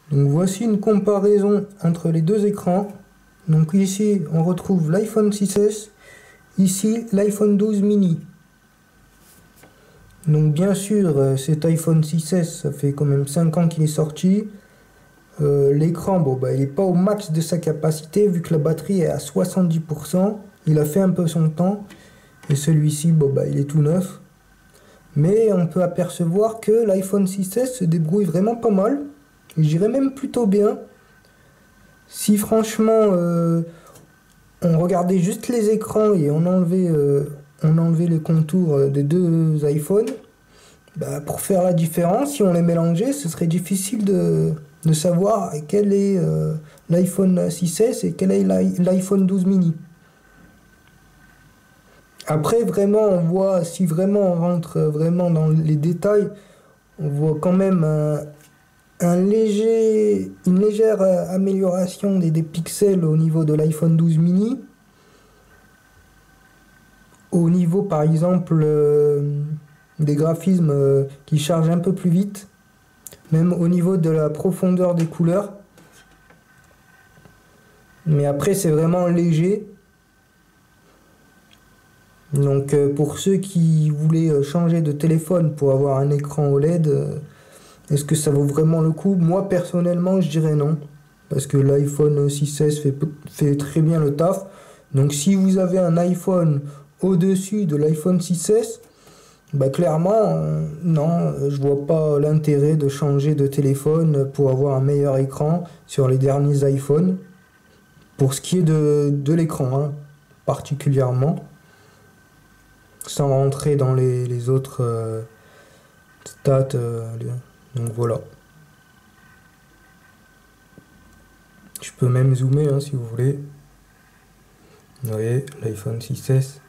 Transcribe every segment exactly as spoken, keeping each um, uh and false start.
Donc voici une comparaison entre les deux écrans. Donc ici on retrouve l'iPhone six S, ici l'iPhone douze mini. Donc bien sûr cet iPhone six S, ça fait quand même cinq ans qu'il est sorti. Euh, l'écran, bon bah il n'est pas au max de sa capacité vu que la batterie est à soixante-dix pour cent. Il a fait un peu son temps. Et celui-ci, bon bah il est tout neuf. Mais on peut apercevoir que l'iPhone six S se débrouille vraiment pas mal. Je dirais même plutôt bien. Si franchement euh, on regardait juste les écrans et on enlevait, euh, on enlevait les contours des deux iPhones, bah, pour faire la différence, si on les mélangeait, ce serait difficile de, de savoir quel est euh, l'iPhone six S et quel est l'iPhone douze mini. Après, vraiment, on voit, si vraiment on rentre vraiment dans les détails, on voit quand même un, un léger, une légère amélioration des, des pixels au niveau de l'iPhone douze mini. Au niveau, par exemple, euh, des graphismes euh, qui chargent un peu plus vite. Même au niveau de la profondeur des couleurs. Mais après, c'est vraiment léger. Donc euh, pour ceux qui voulaient changer de téléphone pour avoir un écran O L E D, euh, est-ce que ça vaut vraiment le coup? Moi personnellement je dirais non. Parce que l'iPhone six S fait, fait très bien le taf. Donc si vous avez un iPhone au-dessus de l'iPhone six S, bah clairement euh, non, je vois pas l'intérêt de changer de téléphone pour avoir un meilleur écran sur les derniers iPhones. Pour ce qui est de, de l'écran hein, particulièrement. Sans rentrer dans les, les autres euh, stats. Euh, les... Donc voilà. Je peux même zoomer hein, si vous voulez. Vous voyez, l'iPhone six S.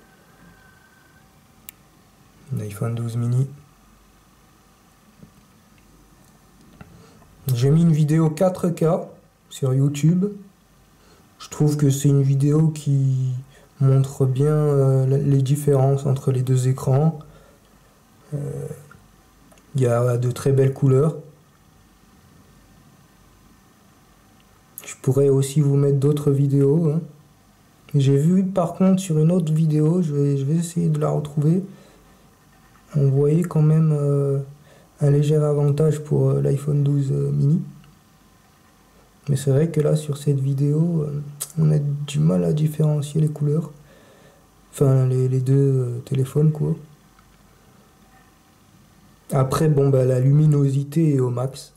L'iPhone douze mini. J'ai mis une vidéo quatre K sur YouTube. Je trouve que c'est une vidéo qui montre bien euh, les différences entre les deux écrans. Il euh, y a de très belles couleurs. Je pourrais aussi vous mettre d'autres vidéos. Hein. J'ai vu par contre sur une autre vidéo, je vais, je vais essayer de la retrouver. On voyait quand même euh, un léger avantage pour euh, l'iPhone douze euh, mini. Mais c'est vrai que là sur cette vidéo, euh, on a du mal à différencier les couleurs. Enfin les, les deux euh, téléphones quoi. Après bon bah la luminosité est au max.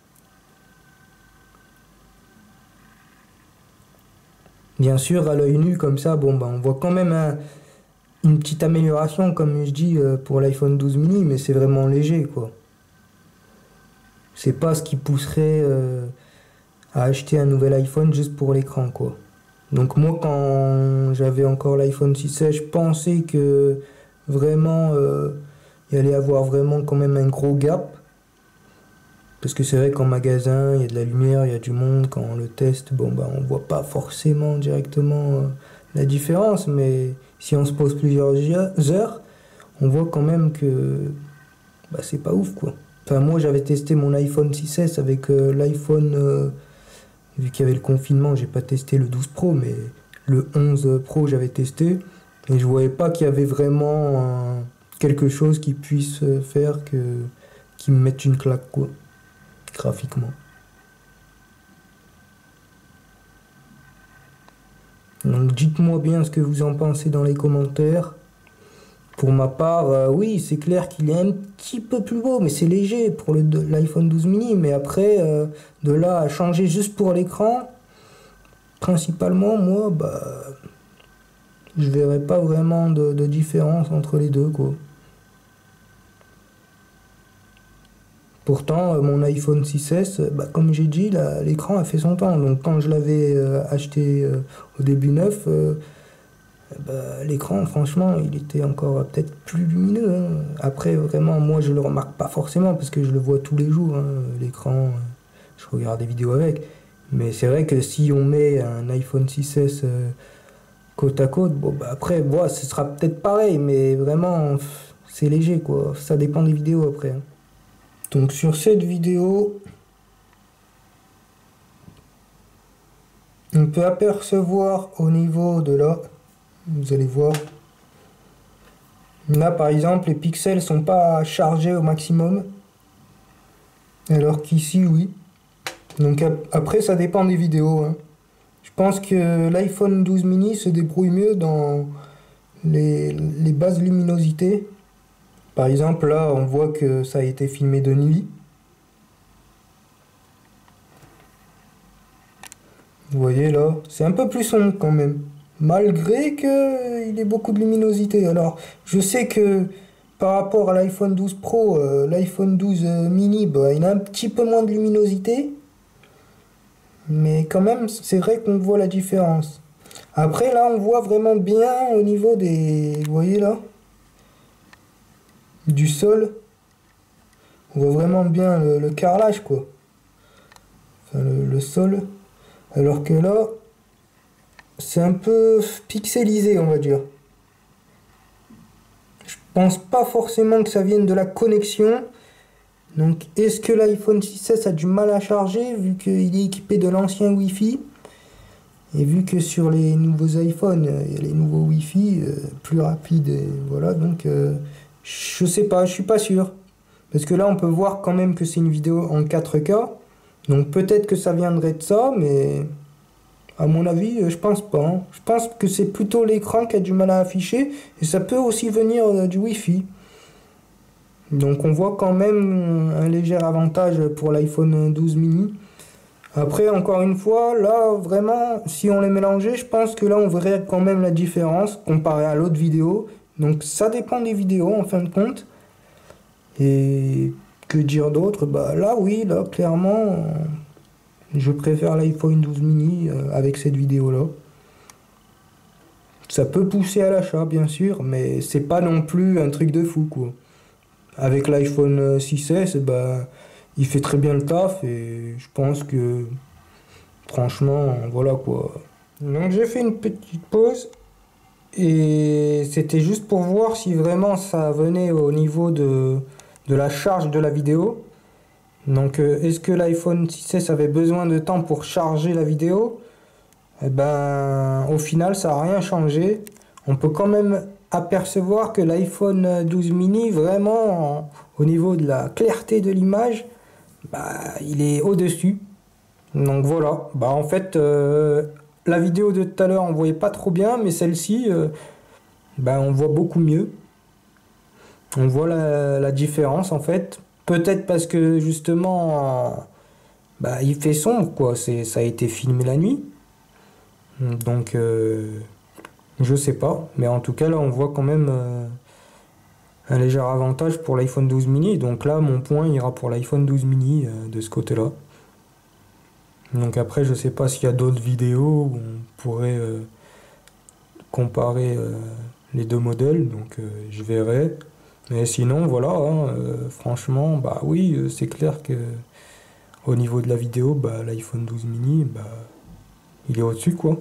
Bien sûr à l'œil nu comme ça, bon bah on voit quand même un, une petite amélioration comme je dis euh, pour l'iPhone douze mini, mais c'est vraiment léger quoi. C'est pas ce qui pousserait euh, à acheter un nouvel iPhone juste pour l'écran quoi. Donc moi quand j'avais encore l'iPhone six S, je pensais que vraiment euh, il allait avoir vraiment quand même un gros gap. Parce que c'est vrai qu'en magasin, il y a de la lumière, il y a du monde, quand on le teste, bon bah on voit pas forcément directement euh, la différence, mais si on se pose plusieurs heures, on voit quand même que bah, c'est pas ouf quoi. Enfin moi j'avais testé mon iPhone six S avec euh, l'iPhone... Euh, vu qu'il y avait le confinement, j'ai pas testé le douze Pro, mais le onze Pro j'avais testé. Et je voyais pas qu'il y avait vraiment euh, quelque chose qui puisse faire que qui me mette une claque quoi, graphiquement. Donc dites-moi bien ce que vous en pensez dans les commentaires. Pour ma part, euh, oui, c'est clair qu'il est un petit peu plus beau, mais c'est léger pour l'iPhone douze mini. Mais après, euh, de là à changer juste pour l'écran, principalement, moi, bah, je verrais pas vraiment de, de différence entre les deux, quoi. Pourtant, euh, mon iPhone six S, bah, comme j'ai dit, l'écran a fait son temps. Donc quand je l'avais euh, acheté euh, au début neuf, euh, bah, l'écran, franchement, il était encore peut-être plus lumineux. Hein. Après, vraiment, moi, je le remarque pas forcément parce que je le vois tous les jours. Hein, l'écran, je regarde des vidéos avec. Mais c'est vrai que si on met un iPhone six S euh, côte à côte, bon, bah, après, bon, ce sera peut-être pareil, mais vraiment, c'est léger, quoi. Ça dépend des vidéos après. Hein. Donc, sur cette vidéo, On peut apercevoir au niveau de là, vous allez voir. Là par exemple les pixels sont pas chargés au maximum. Alors qu'ici oui. Donc après ça dépend des vidéos, hein. Je pense que l'iPhone douze mini se débrouille mieux dans les, les basses luminosités. Par exemple là on voit que ça a été filmé de nuit. Vous voyez là, c'est un peu plus sombre quand même. Malgré que il ait beaucoup de luminosité. Alors, je sais que par rapport à l'iPhone douze Pro, euh, l'iPhone douze mini, bah, il a un petit peu moins de luminosité. Mais quand même, c'est vrai qu'on voit la différence. Après, là, on voit vraiment bien au niveau des... Vous voyez là? Du sol. On voit vraiment bien le, le carrelage, quoi. Enfin, le, le sol. Alors que là, c'est un peu pixelisé, on va dire. Je pense pas forcément que ça vienne de la connexion. Donc, est-ce que l'iPhone six S a du mal à charger vu qu'il est équipé de l'ancien Wi-Fi? Et vu que sur les nouveaux iPhones, il y a les nouveaux Wi-Fi euh, plus rapides, et voilà, donc euh, je sais pas, je suis pas sûr. Parce que là, on peut voir quand même que c'est une vidéo en quatre K. Donc peut-être que ça viendrait de ça, mais à mon avis, euh, je pense pas, hein. Je pense que c'est plutôt l'écran qui a du mal à afficher, et ça peut aussi venir euh, du Wi-Fi. Donc on voit quand même un léger avantage pour l'iPhone douze mini. Après, encore une fois, là, vraiment, si on les mélangeait, je pense que là, on verrait quand même la différence comparé à l'autre vidéo. Donc ça dépend des vidéos, en fin de compte. Et que dire d'autre? Bah là, oui, là, clairement, je préfère l'iPhone douze mini euh, avec cette vidéo-là. Ça peut pousser à l'achat, bien sûr, mais c'est pas non plus un truc de fou, quoi. Avec l'iPhone six S, bah, il fait très bien le taf et je pense que franchement, voilà quoi. Donc j'ai fait une petite pause et c'était juste pour voir si vraiment ça venait au niveau de, de la charge de la vidéo. Donc euh, est-ce que l'iPhone six S avait besoin de temps pour charger la vidéo? Eh ben au final ça n'a rien changé. On peut quand même apercevoir que l'iPhone douze mini vraiment en- au niveau de la clarté de l'image, bah, il est au-dessus. Donc voilà, bah en fait euh, la vidéo de tout à l'heure on voyait pas trop bien, mais celle-ci euh, bah, on voit beaucoup mieux. On voit la, la différence en fait. Peut-être parce que justement bah, il fait sombre quoi, c'est, ça a été filmé la nuit. Donc euh, je sais pas, mais en tout cas là on voit quand même euh, un léger avantage pour l'iPhone douze mini. Donc là mon point ira pour l'iPhone douze mini euh, de ce côté-là. Donc après je sais pas s'il y a d'autres vidéos où on pourrait euh, comparer euh, les deux modèles, donc euh, je verrai. Mais sinon voilà, hein, euh, franchement bah oui euh, c'est clair que au niveau de la vidéo bah l'iPhone douze mini bah il est au-dessus quoi.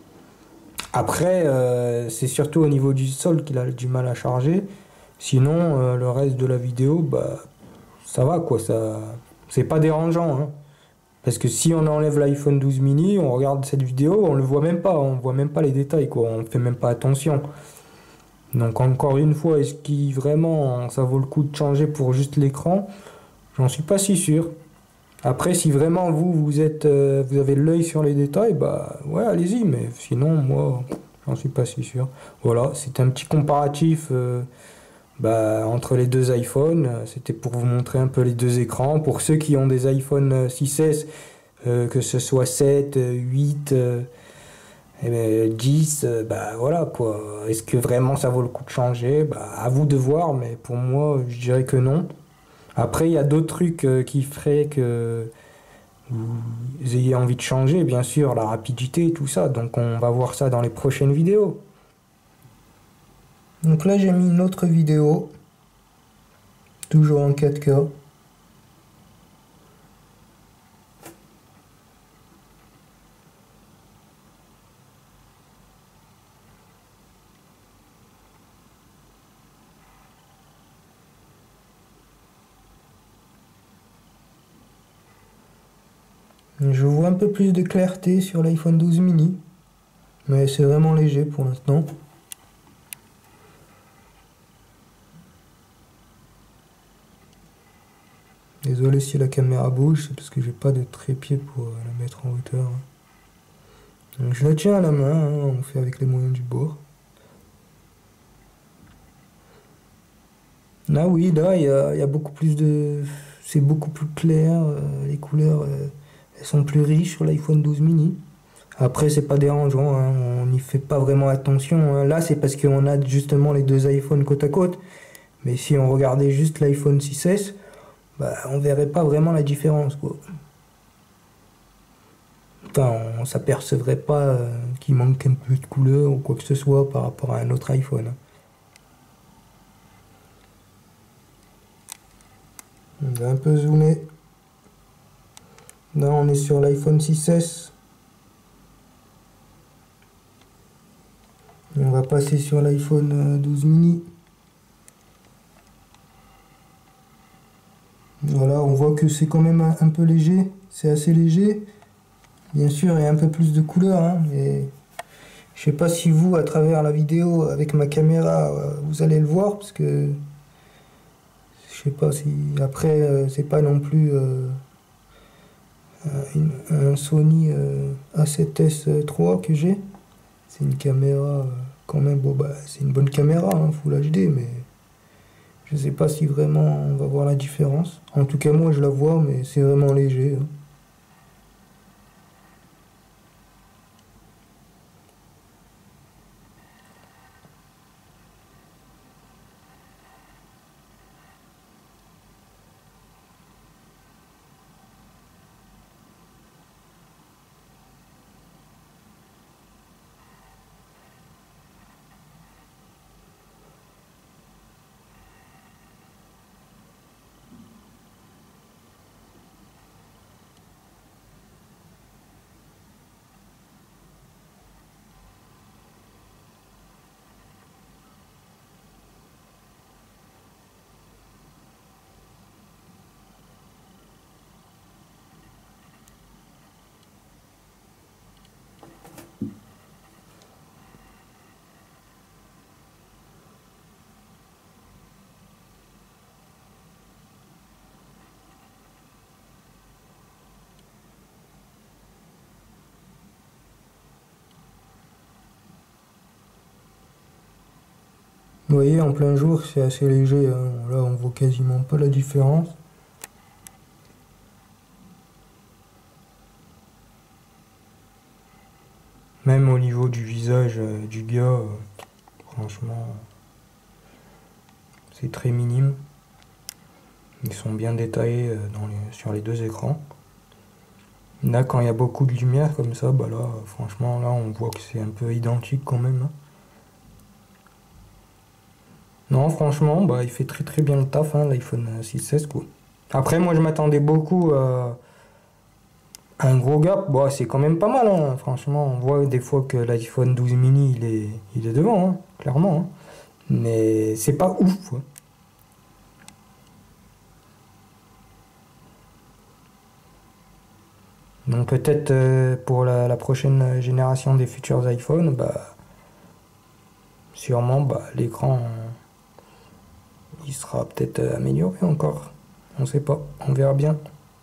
Après, euh, c'est surtout au niveau du sol qu'il a du mal à charger. Sinon, euh, le reste de la vidéo, bah, ça va quoi, ça, c'est pas dérangeant, hein. Parce que si on enlève l'iPhone douze mini, on regarde cette vidéo, on le voit même pas, on voit même pas les détails quoi, on fait même pas attention. Donc encore une fois, est-ce qu'il vraiment ça vaut le coup de changer pour juste l'écran? J'en suis pas si sûr. Après, si vraiment vous, vous êtes, euh, vous avez l'œil sur les détails, bah ouais, allez-y. Mais sinon, moi, j'en suis pas si sûr. Voilà, c'était un petit comparatif euh, bah, entre les deux iPhones. C'était pour vous montrer un peu les deux écrans. Pour ceux qui ont des iPhone six S, euh, que ce soit sept, huit, euh, eh ben, dix, euh, bah voilà quoi. Est-ce que vraiment ça vaut le coup de changer? Bah, à vous de voir, mais pour moi, je dirais que non. Après, il y a d'autres trucs euh, qui feraient que vous ayez envie de changer, bien sûr, la rapidité et tout ça. Donc on va voir ça dans les prochaines vidéos. Donc là j'ai mis une autre vidéo, toujours en quatre K. Je vois un peu plus de clarté sur l'iPhone douze mini, mais c'est vraiment léger pour l'instant. Désolé si la caméra bouge, c'est parce que j'ai pas de trépied pour la mettre en hauteur. Donc je la tiens à la main, hein, on fait avec les moyens du bord. Là oui, là il y a, y a beaucoup plus de... C'est beaucoup plus clair, euh, les couleurs euh, elles sont plus riches sur l'iPhone douze mini. Après c'est pas dérangeant, hein, on n'y fait pas vraiment attention. Hein. Là c'est parce qu'on a justement les deux iPhones côte à côte. Mais si on regardait juste l'iPhone six S, bah, on verrait pas vraiment la différence, quoi. Enfin, on s'apercevrait pas euh, qu'il manque un peu de couleur ou quoi que ce soit par rapport à un autre iPhone. On va un peu zoomer. Là, on est sur l'iPhone six S. On va passer sur l'iPhone douze mini. Voilà, on voit que c'est quand même un, un peu léger. C'est assez léger. Bien sûr, il y a un peu plus de couleur, hein, mais je sais pas si vous, à travers la vidéo avec ma caméra, vous allez le voir, parce que je sais pas si après euh, c'est pas non plus euh, un, un Sony euh, A sept S trois que j'ai. C'est une caméra euh, quand même, bon bah c'est une bonne caméra, hein, Full H D, mais je sais pas si vraiment on va voir la différence. En tout cas moi je la vois, mais c'est vraiment léger. Hein. Vous voyez, en plein jour, c'est assez léger. Hein. Là, on voit quasiment pas la différence. Même au niveau du visage euh, du gars, euh, franchement, c'est très minime. Ils sont bien détaillés euh, dans les, sur les deux écrans. Là, quand il y a beaucoup de lumière comme ça, bah là, euh, franchement, là, on voit que c'est un peu identique quand même. Hein. Non, franchement, bah, il fait très très bien le taf, hein, l'iPhone six S, quoi. Après, moi, je m'attendais beaucoup euh, à un gros gap. Bon, c'est quand même pas mal, hein. Franchement. On voit des fois que l'iPhone douze mini, il est, il est devant, hein, clairement. Hein. Mais c'est pas ouf, quoi. Donc peut-être euh, pour la, la prochaine génération des futurs iPhones, bah, sûrement bah, l'écran... il sera peut-être amélioré encore. On sait pas. On verra bien.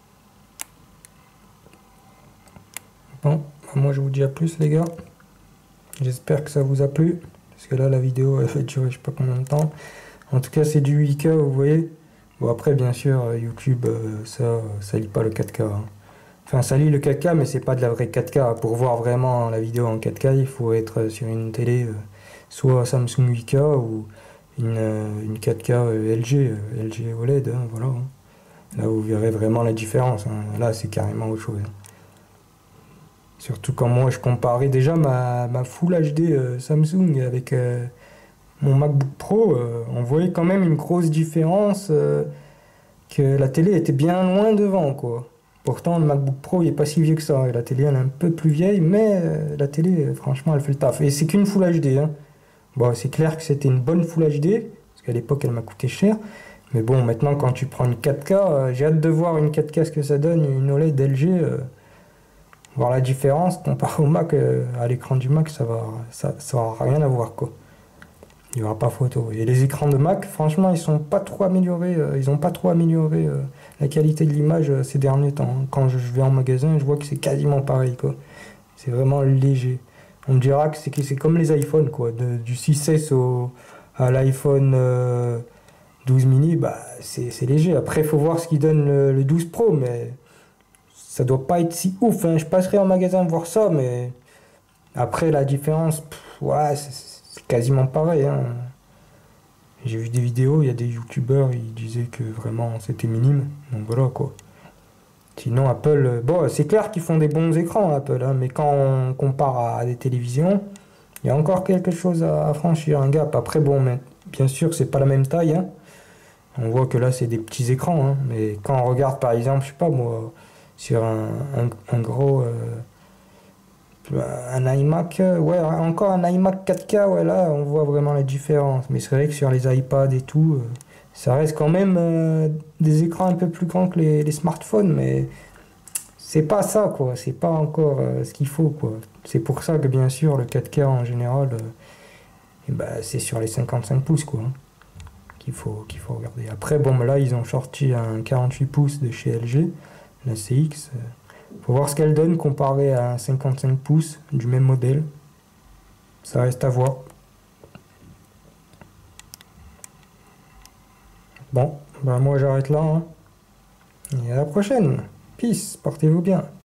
Bon, moi je vous dis à plus les gars. J'espère que ça vous a plu. Parce que là la vidéo elle va durer je sais pas combien de temps. En tout cas c'est du huit K vous voyez. Bon après bien sûr YouTube ça, ça lit pas le quatre K. Hein. Enfin ça lit le quatre K mais c'est pas de la vraie quatre K. Pour voir vraiment la vidéo en quatre K il faut être sur une télé soit Samsung huit K ou Une, une quatre K L G, L G O L E D, hein, voilà. Là vous verrez vraiment la différence, hein. Là c'est carrément autre chose. Surtout quand moi je comparais déjà ma, ma Full H D euh, Samsung avec euh, mon MacBook Pro, euh, on voyait quand même une grosse différence, euh, que la télé était bien loin devant, quoi. Pourtant le MacBook Pro il est pas si vieux que ça, et la télé elle est un peu plus vieille, mais euh, la télé franchement elle fait le taf. Et c'est qu'une Full H D, hein. Bon, c'est clair que c'était une bonne Full H D, parce qu'à l'époque elle m'a coûté cher. Mais bon, maintenant quand tu prends une quatre K, euh, j'ai hâte de voir une quatre K ce que ça donne, une O L E D L G. Euh, Voir la différence comparé au Mac, euh, à l'écran du Mac, ça va, ça, ça aura rien à voir, quoi. Il n'y aura pas photo. Et les écrans de Mac, franchement, ils sont pas trop améliorés. euh, ils ont pas trop amélioré euh, la qualité de l'image euh, ces derniers temps. Quand je, je vais en magasin, je vois que c'est quasiment pareil, quoi. C'est vraiment léger. On me dira que c'est que c'est comme les iPhones, quoi. De- du six S au, à l'iPhone euh, douze mini, bah, c'est c'est léger. Après, il faut voir ce qui donne le, le douze Pro, mais ça doit pas être si ouf, hein. Je passerai en magasin voir ça, mais après, la différence, pff, ouais, c'est c'est quasiment pareil, hein. J'ai vu des vidéos, il y a des youtubeurs, ils disaient que vraiment c'était minime. Donc voilà, quoi. Sinon, Apple, euh, bon, c'est clair qu'ils font des bons écrans, Apple, hein, mais quand on compare à des télévisions, il y a encore quelque chose à, à franchir, un gap. Après, bon, mais, bien sûr, c'est pas la même taille, hein. On voit que là, c'est des petits écrans, hein. Mais quand on regarde, par exemple, je sais pas moi, sur un, un- un gros, euh, un iMac, euh, ouais, encore un iMac quatre K, ouais, là, on voit vraiment la différence. Mais c'est vrai que sur les iPads et tout, euh, ça reste quand même euh, des écrans un peu plus grands que les, les smartphones, mais c'est pas ça, quoi. C'est pas encore euh, ce qu'il faut, quoi. C'est pour ça que, bien sûr, le quatre K en général, euh, eh ben, c'est sur les cinquante-cinq pouces, quoi, hein, qu'il faut, qu'il faut regarder. Après, bon, ben là, ils ont sorti un quarante-huit pouces de chez L G, la C X. euh, Faut voir ce qu'elle donne comparé à un cinquante-cinq pouces du même modèle. Ça reste à voir. Bon, ben moi j'arrête là, hein. Et à la prochaine. Peace, portez-vous bien.